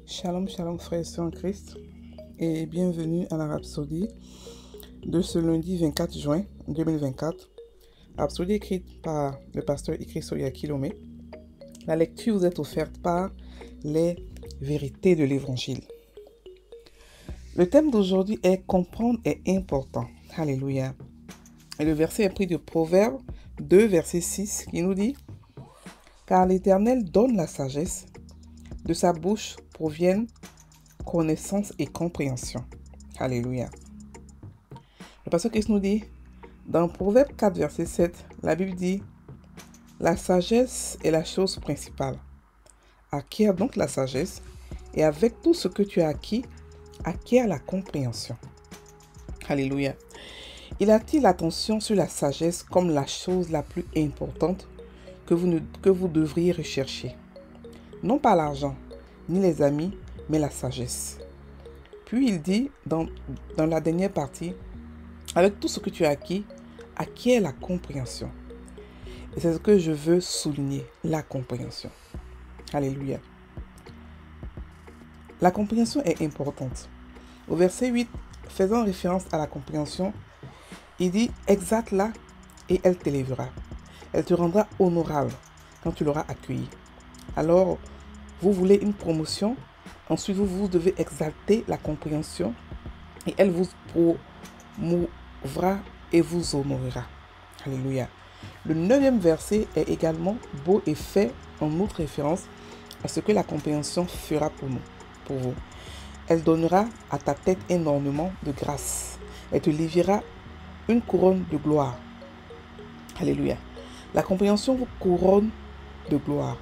Shalom, shalom frères et sœurs en Christ et bienvenue à la Rhapsodie de ce lundi 24 juin 2024. Rhapsodie écrite par le pasteur Ikriso Kilomé. La lecture vous est offerte par les vérités de l'Évangile. Le thème d'aujourd'hui est comprendre est important. Alléluia. Et le verset est pris de Proverbes 2, verset 6 qui nous dit « Car l'Éternel donne la sagesse, de sa bouche proviennent connaissance et compréhension. » Alléluia. Le pasteur Christ nous dit, dans Proverbe 4, verset 7, la Bible dit, « La sagesse est la chose principale. Acquiert donc la sagesse, et avec tout ce que tu as acquis, acquiert la compréhension. » Alléluia. Il attire l'attention sur la sagesse comme la chose la plus importante que vous devriez rechercher. Non pas l'argent, ni les amis, mais la sagesse. Puis il dit dans la dernière partie, avec tout ce que tu as acquis, acquiert la compréhension. Et c'est ce que je veux souligner, la compréhension. Alléluia. La compréhension est importante. Au verset 8, faisant référence à la compréhension, il dit, exalte-la et elle t'élèvera. Elle te rendra honorable quand tu l'auras accueillie. Alors, vous voulez une promotion, ensuite vous devez exalter la compréhension et elle vous promouvra et vous honorera. Alléluia. Le 9e verset est également beau et fait en outre référence à ce que la compréhension fera pour vous. Elle donnera à ta tête un ornement de grâce. Elle te livrera une couronne de gloire. Alléluia. La compréhension vous couronne de gloire.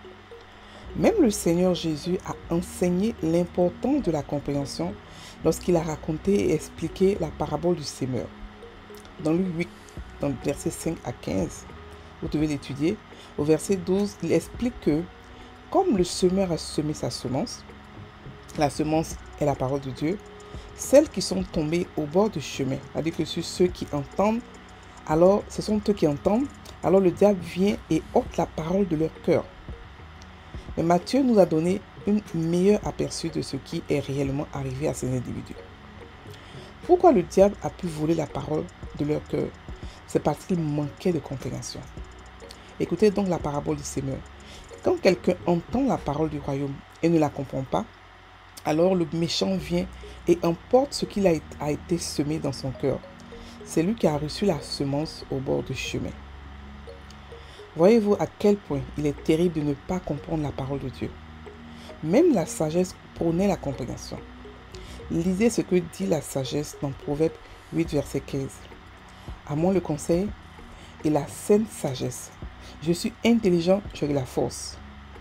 Même le Seigneur Jésus a enseigné l'importance de la compréhension lorsqu'il a raconté et expliqué la parabole du semeur. Dans Luc 8, dans le verset 5 à 15, vous devez l'étudier. Au verset 12, il explique que comme le semeur a semé sa semence, la semence est la parole de Dieu, celles qui sont tombées au bord du chemin, c'est-à-dire que ceux qui entendent, alors ce sont eux qui entendent, alors le diable vient et ôte la parole de leur cœur. Mais Matthieu nous a donné un meilleur aperçu de ce qui est réellement arrivé à ces individus. Pourquoi le diable a pu voler la parole de leur cœur? C'est parce qu'il manquait de compréhension. Écoutez donc la parabole du semeur. Quand quelqu'un entend la parole du royaume et ne la comprend pas, alors le méchant vient et emporte ce qu'il a été semé dans son cœur. C'est lui qui a reçu la semence au bord du chemin. Voyez-vous à quel point il est terrible de ne pas comprendre la parole de Dieu. Même la sagesse prônait la compréhension. Lisez ce que dit la sagesse dans Proverbe 8, verset 15. À moi le conseil et la saine sagesse. Je suis intelligent, j'ai de la force.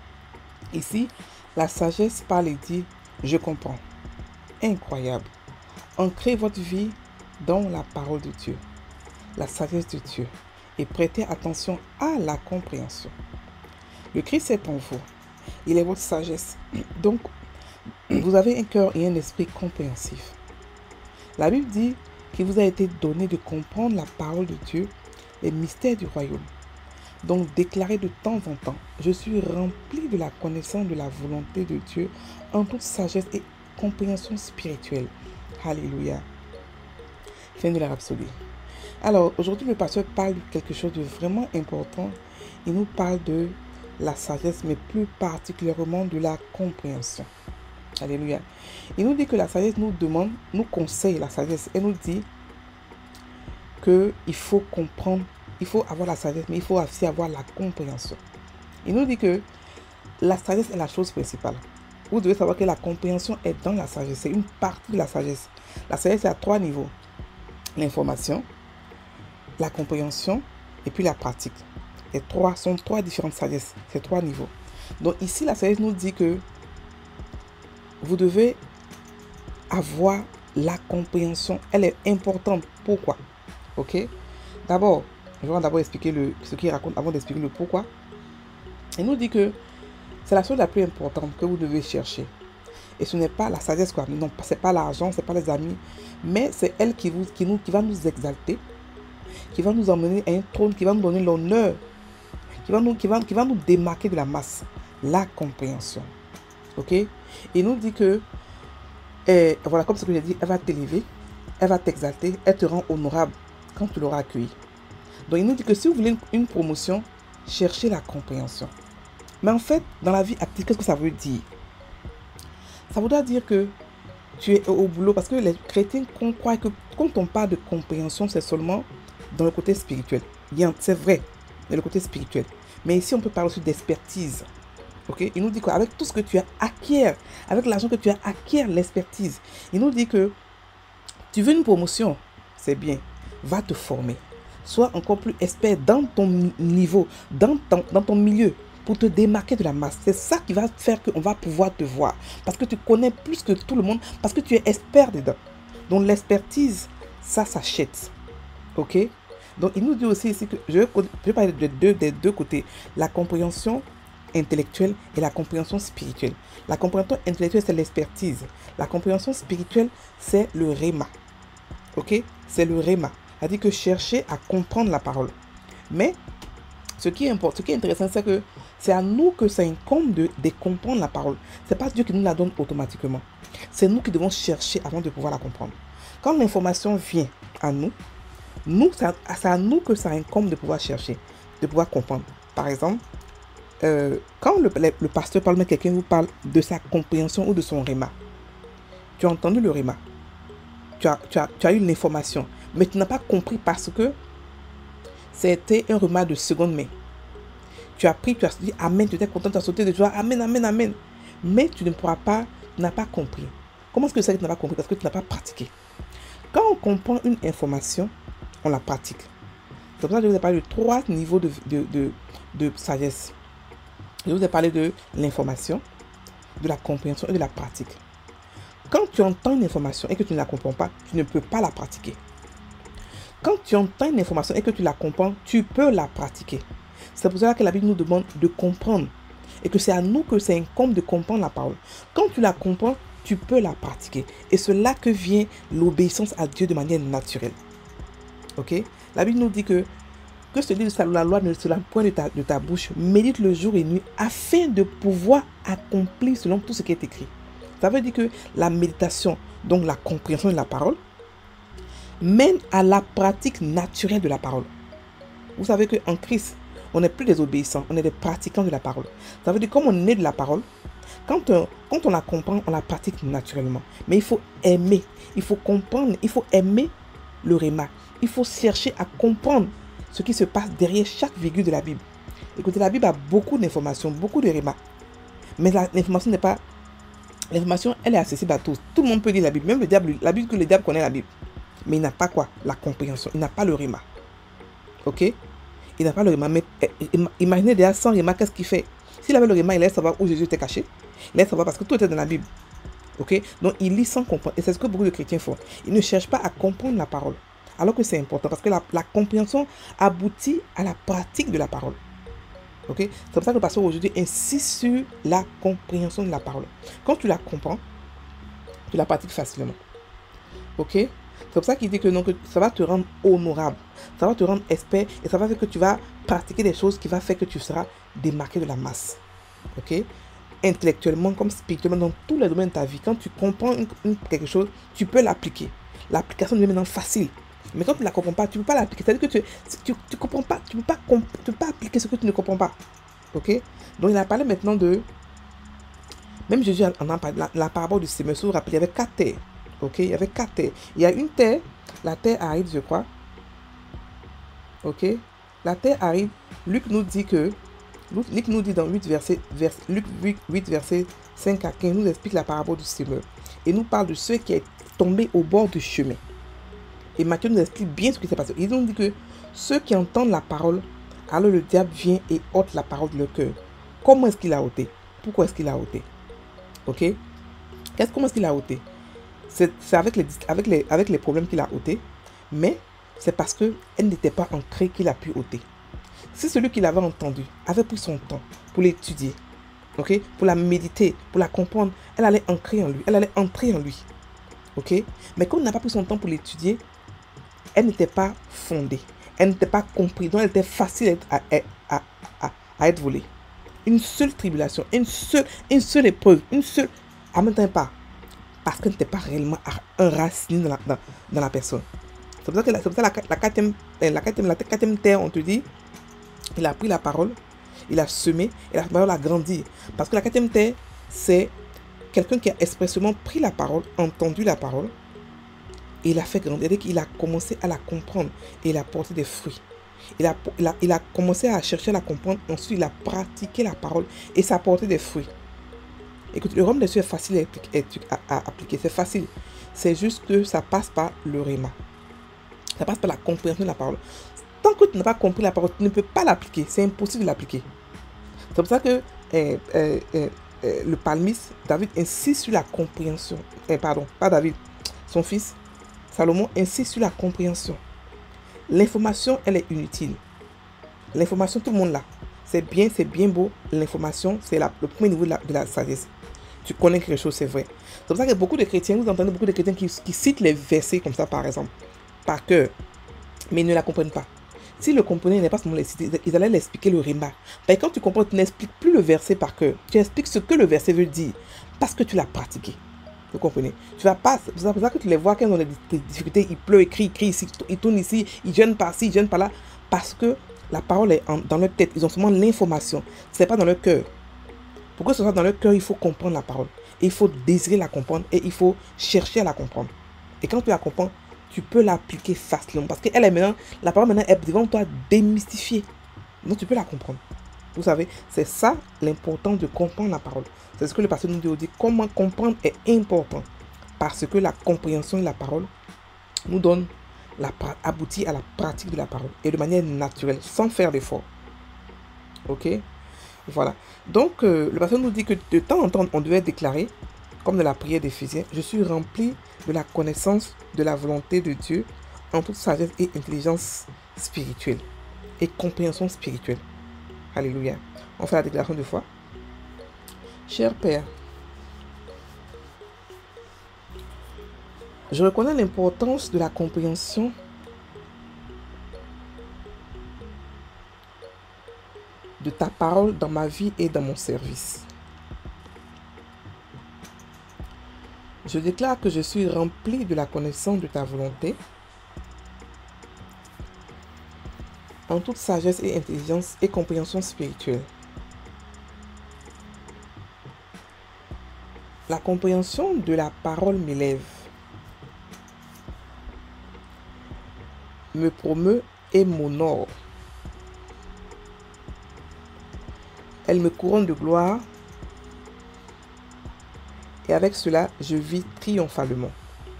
Ici, la sagesse parle et dit, je comprends. Incroyable. Ancrez votre vie dans la parole de Dieu, la sagesse de Dieu, et prêtez attention à la compréhension. Le Christ est en vous. Il est votre sagesse. Donc, vous avez un cœur et un esprit compréhensif. La Bible dit qu'il vous a été donné de comprendre la parole de Dieu, les mystères du royaume. Donc, déclarez de temps en temps, je suis rempli de la connaissance de la volonté de Dieu en toute sagesse et compréhension spirituelle. Alléluia. Fin de la Rhapsodie. Alors, aujourd'hui, le pasteur parle de quelque chose de vraiment important. Il nous parle de la sagesse, mais plus particulièrement de la compréhension. Alléluia. Il nous dit que la sagesse nous conseille la sagesse. Elle nous dit qu'il faut comprendre, il faut avoir la sagesse, mais il faut aussi avoir la compréhension. Il nous dit que la sagesse est la chose principale. Vous devez savoir que la compréhension est dans la sagesse. C'est une partie de la sagesse. La sagesse est à 3 niveaux. L'information, la compréhension et puis la pratique. Les trois sont 3 différentes sagesses. C'est 3 niveaux. Donc ici, la sagesse nous dit que vous devez avoir la compréhension. Elle est importante. Pourquoi? Ok? D'abord, je vais d'abord expliquer ce qu'il raconte avant d'expliquer le pourquoi. Il nous dit que c'est la chose la plus importante que vous devez chercher. Et ce n'est pas la sagesse, quoi. Non, ce n'est pas l'argent, ce n'est pas les amis. Mais c'est elle qui va nous exalter, qui va nous emmener à un trône, qui va nous donner l'honneur, qui va nous démarquer de la masse. La compréhension. Ok? Il nous dit que, voilà, comme ce que j'ai dit, elle va t'élever, elle va t'exalter, elle te rend honorable quand tu l'auras accueilli. Donc, il nous dit que si vous voulez une promotion, cherchez la compréhension. Mais en fait, dans la vie active, qu'est-ce que ça veut dire? Ça voudra dire que tu es au boulot, parce que les chrétiens croient que quand on parle de compréhension, c'est seulement dans le côté spirituel. C'est vrai, dans le côté spirituel. Mais ici, on peut parler aussi d'expertise. Okay? Il nous dit qu'avec tout ce que tu as acquiert, avec l'argent que tu as acquiert, l'expertise, il nous dit que tu veux une promotion, c'est bien, va te former. Sois encore plus expert dans ton niveau, dans ton milieu, pour te démarquer de la masse. C'est ça qui va faire qu'on va pouvoir te voir. Parce que tu connais plus que tout le monde, parce que tu es expert dedans. Donc l'expertise, ça s'achète. Ok? Donc il nous dit aussi ici que je vais parler des deux côtés. La compréhension intellectuelle et la compréhension spirituelle. La compréhension intellectuelle, c'est l'expertise. La compréhension spirituelle, c'est le réma. Ok? C'est le réma. C'est-à-dire que chercher à comprendre la parole. Mais ce qui est intéressant, c'est que c'est à nous que ça incombe de comprendre la parole. Ce n'est pas Dieu qui nous la donne automatiquement. C'est nous qui devons chercher avant de pouvoir la comprendre. Quand l'information vient à nous, c'est à nous que ça incombe de pouvoir chercher, de pouvoir comprendre. Par exemple, quand le pasteur parle, mais quelqu'un vous parle de sa compréhension ou de son réma, tu as entendu le réma, tu as eu l'information, mais tu n'as pas compris parce que c'était un réma de seconde main. Tu as pris, tu as dit Amen, tu étais content, tu as sauté de joie, Amen, Amen, Amen. Mais tu n'as pas compris. Comment est-ce que c'est que tu n'as pas compris? Parce que tu n'as pas pratiqué. Quand on comprend une information, on la pratique. C'est pour ça que je vous ai parlé de 3 niveaux de sagesse. Je vous ai parlé de l'information, de la compréhension et de la pratique. Quand tu entends une information et que tu ne la comprends pas, tu ne peux pas la pratiquer. Quand tu entends une information et que tu la comprends, tu peux la pratiquer. C'est pour ça que la Bible nous demande de comprendre. Et que c'est à nous que ça incombe de comprendre la parole. Quand tu la comprends, tu peux la pratiquer. Et c'est là que vient l'obéissance à Dieu de manière naturelle. Ok? La Bible nous dit que ce livre de la loi ne se lâche point de ta bouche, médite le jour et nuit, afin de pouvoir accomplir selon tout ce qui est écrit. Ça veut dire que la méditation, donc la compréhension de la parole, mène à la pratique naturelle de la parole. Vous savez qu'en Christ, on n'est plus des obéissants, on est des pratiquants de la parole. Ça veut dire que comme on est de la parole, quand on la comprend, on la pratique naturellement. Mais il faut aimer, il faut comprendre, il faut aimer le réma. Il faut chercher à comprendre ce qui se passe derrière chaque virgule de la Bible. Écoutez, la Bible a beaucoup d'informations, beaucoup de réma. Mais l'information n'est pas... L'information, elle est accessible à tous. Tout le monde peut lire la Bible. Même le diable connaît la Bible. Mais il n'a pas quoi? La compréhension. Il n'a pas le réma. Ok? Il n'a pas le réma. Mais imaginez déjà sans réma, qu'est-ce qu'il fait? S'il avait le réma, il allait savoir où Jésus était caché. Il allait savoir parce que tout était dans la Bible. Ok? Donc il lit sans comprendre. Et c'est ce que beaucoup de chrétiens font. Ils ne cherchent pas à comprendre la parole. Alors que c'est important. Parce que la compréhension aboutit à la pratique de la parole. Ok? C'est pour ça que le pasteur aujourd'hui insiste sur la compréhension de la parole. Quand tu la comprends, tu la pratiques facilement. Ok? C'est pour ça qu'il dit que, non, que ça va te rendre honorable. Ça va te rendre expert. Et ça va faire que tu vas pratiquer des choses qui va faire que tu seras démarqué de la masse. Ok? Intellectuellement comme spirituellement, dans tous les domaines de ta vie. Quand tu comprends quelque chose, tu peux l'appliquer. L'application devient maintenant facile. Mais quand tu ne la comprends pas, tu ne peux pas l'appliquer. C'est-à-dire que tu comprends pas, tu ne peux pas appliquer ce que tu ne comprends pas. Ok? Donc il a parlé maintenant de... Même Jésus en a parlé, la parabole du sémeur. Si vous vous rappelez, il y avait 4 terres. Ok? Il y avait 4 terres. Il y a une terre, la terre aride, je crois. Ok? La terre aride, Luc nous dit dans Luc 8, verset 5 à 15, nous explique la parabole du sémeur. Et nous parle de ceux qui est tombé au bord du chemin. Et Matthieu nous explique bien ce qui s'est passé. Il nous dit que ceux qui entendent la parole, alors le diable vient et ôte la parole de leur cœur. Comment est-ce qu'il a ôté? Pourquoi est-ce qu'il a ôté? Ok? Comment est-ce qu'il a ôté? C'est avec les problèmes qu'il a ôté, mais c'est parce qu'elle n'était pas ancrée qu'il a pu ôter. Si celui qui l'avait entendu avait pris son temps pour l'étudier, ok, pour la méditer, pour la comprendre, elle allait ancrer en lui, elle allait entrer en lui. Ok? Mais comme on n'a pas pris son temps pour l'étudier, elle n'était pas fondée, elle n'était pas comprise, donc elle était facile à être volée. une seule tribulation, une seule épreuve, amène pas. Parce que tu n'es pas réellement enraciné dans la personne. C'est pour ça que la quatrième terre, on te dit, il a pris la parole, il a semé, et la parole a grandi. Parce que la quatrième terre, c'est quelqu'un qui a expressément pris la parole, entendu la parole, et il a fait grandir. Il a commencé à la comprendre, et il a porté des fruits. Il a commencé à chercher à la comprendre, ensuite il a pratiqué la parole, et ça a porté des fruits. Écoute, le royaume des cieux est facile à appliquer, c'est facile. C'est juste que ça passe par le rhéma. Ça passe par la compréhension de la parole. Tant que tu n'as pas compris la parole, tu ne peux pas l'appliquer. C'est impossible de l'appliquer. C'est pour ça que le psalmiste, David, insiste sur la compréhension. Pardon, pas David, son fils, Salomon, insiste sur la compréhension. L'information, elle est inutile. L'information, tout le monde l'a. C'est bien beau. L'information, c'est le premier niveau de la sagesse. Tu connais quelque chose, c'est vrai. C'est pour ça que beaucoup de chrétiens, vous entendez beaucoup de chrétiens qui citent les versets comme ça, par exemple, par cœur, mais ils ne la comprennent pas. S'ils le comprenaient, ils n'allaient pas seulement les citer, ils allaient l'expliquer le rhéma. Mais quand tu comprends, tu n'expliques plus le verset par cœur. Tu expliques ce que le verset veut dire, parce que tu l'as pratiqué. Vous comprenez? Tu vas pas, c'est pour ça que tu les vois quand ils ont des difficultés, ils pleurent, ils crient ici, ils tournent ici, ils gênent par-ci, ils gênent par-là, parce que la parole est dans leur tête. Ils ont seulement l'information. Ce n'est pas dans leur cœur. Pour que ce soit dans leur cœur, il faut comprendre la parole. Et il faut désirer la comprendre et il faut chercher à la comprendre. Et quand tu la comprends, tu peux l'appliquer facilement. Parce qu'elle est maintenant, la parole maintenant est devant toi démystifiée. Donc tu peux la comprendre. Vous savez, c'est ça l'important de comprendre la parole. C'est ce que le pasteur nous dit. Comment comprendre est important. Parce que la compréhension de la parole nous donne aboutit à la pratique de la parole. Et de manière naturelle, sans faire d'effort. Ok? Voilà. Donc, le pasteur nous dit que de temps en temps, on devait déclarer, comme dans la prière d'Éphésiens, je suis rempli de la connaissance de la volonté de Dieu en toute sagesse et intelligence spirituelle et compréhension spirituelle. Alléluia. On fait la déclaration de foi. Cher Père, je reconnais l'importance de la compréhension de ta parole dans ma vie et dans mon service. Je déclare que je suis rempli de la connaissance de ta volonté en toute sagesse et intelligence et compréhension spirituelle. La compréhension de la parole m'élève, me promeut et m'honore. Elle me couronne de gloire et avec cela, je vis triomphalement.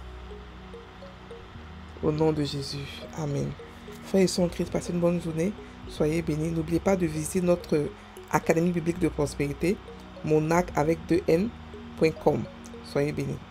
Au nom de Jésus. Amen. Frères et sœurs en Christ, passez une bonne journée. Soyez bénis. N'oubliez pas de visiter notre Académie biblique de prospérité, monac avec 2n.com. Soyez bénis.